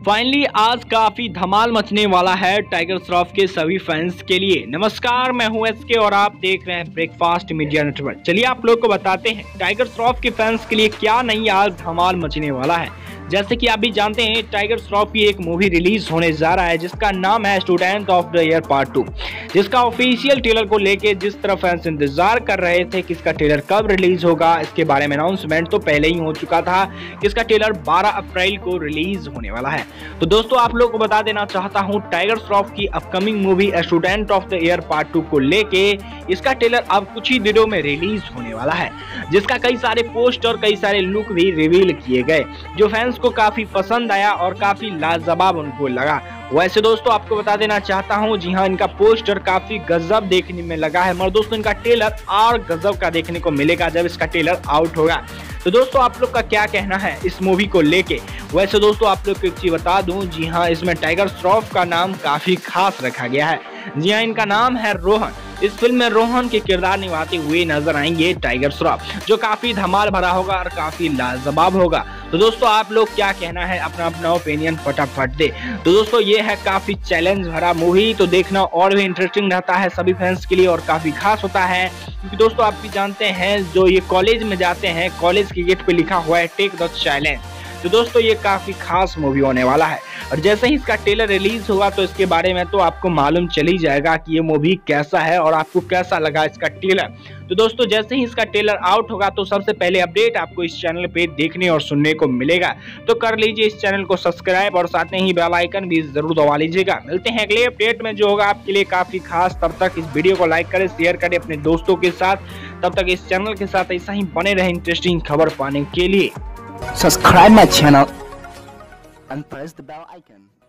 Finally आज काफी धमाल मचने वाला है टाइगर श्रॉफ के सभी फैंस के लिए। नमस्कार, मैं हूं एसके और आप देख रहे हैं ब्रेकफास्ट मीडिया नेटवर्क। चलिए आप लोग को बताते हैं टाइगर श्रॉफ के फैंस के लिए क्या नहीं आज धमाल मचने वाला है। जैसे कि आप भी जानते हैं टाइगर श्रॉफ की एक मूवी रिलीज होने जा रहा है जिसका नाम है student of the year part 2, जिसका ऑफिशियल ट्रेलर को लेके जिस तरह फैंस इंतजार कर रहे थे कि इसका ट्रेलर कब रिलीज होगा, इसके बारे में अनाउंसमेंट तो पहले ही हो चुका था कि इसका ट्रेलर 12 अप्रैल को रिलीज होने वाला है। तो दोस्तों आप लोग को बता देना चाहता हूं टाइगर श्रॉफ की upcoming movie student of the year part 2 को लेके इसका ट्रेलर अब कुछ ही दिनों में रिलीज होने वाला है, जिसका कई सारे पोस्ट और कई सारे लुक भी रिवील किए गए जो फैंस को काफी पसंद आया और काफी लाजवाब उनको लगा। वैसे दोस्तों आपको बता देना चाहता हूं, जी हां, इनका पोस्टर काफी गजब देखने में लगा है, मगर दोस्तों इनका ट्रेलर और गजब का देखने को मिलेगा जब इसका ट्रेलर आउट होगा। तो दोस्तों आप लोग का क्या कहना है इस मूवी को लेके। वैसे दोस्तों आप लोग को एक चीज बता दूं, जी हाँ, इसमें टाइगर श्रॉफ का नाम काफी खास रखा गया है। जी हाँ, इनका नाम है रोहन। इस फिल्म में रोहन के किरदार निभाते हुए नजर आएंगे टाइगर श्रॉफ, जो काफी धमाल भरा होगा और काफी लाजवाब होगा। तो दोस्तों आप लोग क्या कहना है, अपना अपना ओपिनियन फटाफट दे। तो दोस्तों ये है काफी चैलेंज भरा मूवी, तो देखना और भी इंटरेस्टिंग रहता है सभी फैंस के लिए और काफी खास होता है, क्योंकि दोस्तों आप भी जानते हैं जो ये कॉलेज में जाते हैं, कॉलेज के गेट पे लिखा हुआ है टेक द चैलेंज। तो दोस्तों ये काफी खास मूवी होने वाला है और जैसे ही इसका ट्रेलर रिलीज होगा तो इसके बारे में तो आपको मालूम चल ही जाएगा कि ये मूवी कैसा है और आपको कैसा लगा इसका ट्रेलर। तो दोस्तों जैसे ही इसका ट्रेलर आउट होगा तो सबसे पहले अपडेट आपको इस चैनल पे देखने और सुनने को मिलेगा। तो कर लीजिए इस चैनल को सब्सक्राइब और साथ में ही बेल आइकन भी जरूर दबा लीजिएगा। मिलते हैं अगले अपडेट में जो होगा आपके लिए काफी खास। तब तक इस वीडियो को लाइक करें, शेयर करें अपने दोस्तों के साथ। तब तक इस चैनल के साथ ऐसा ही बने रहे इंटरेस्टिंग खबर पाने के लिए। Subscribe my channel and press the bell icon.